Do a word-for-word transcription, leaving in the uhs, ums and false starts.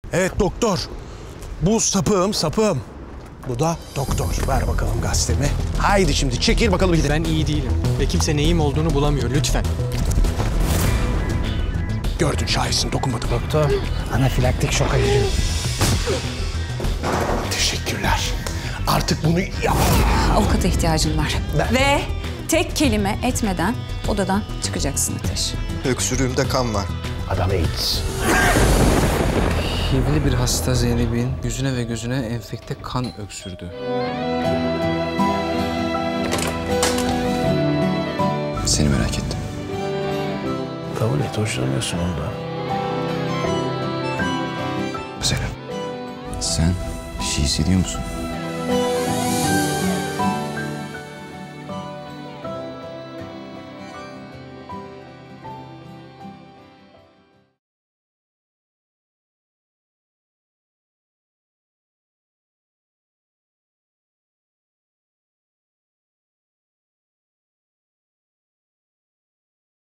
Evet doktor. Bu sapığım, sapığım. Bu da doktor. Ver bakalım gazetemi. Haydi şimdi çekil bakalım gidelim. Ben iyi değilim ve kimse neyim olduğunu bulamıyor. Lütfen. Gördün şahitsin, dokunmadım. Doktor, anafilaktik şoka giriyor. Teşekkürler. Artık bunu yap. Avukata ihtiyacım var. Ben- Ve tek kelime etmeden odadan çıkacaksın Ateş. Öksürüğümde kan var. Adam AIDS. H I V'li bir hasta Zeynep'in yüzüne ve gözüne enfekte kan öksürdü. Seni merak ettim. Kabul et, hoşlanıyorsun ondan. Zeynep, sen bir şey hissediyor musun?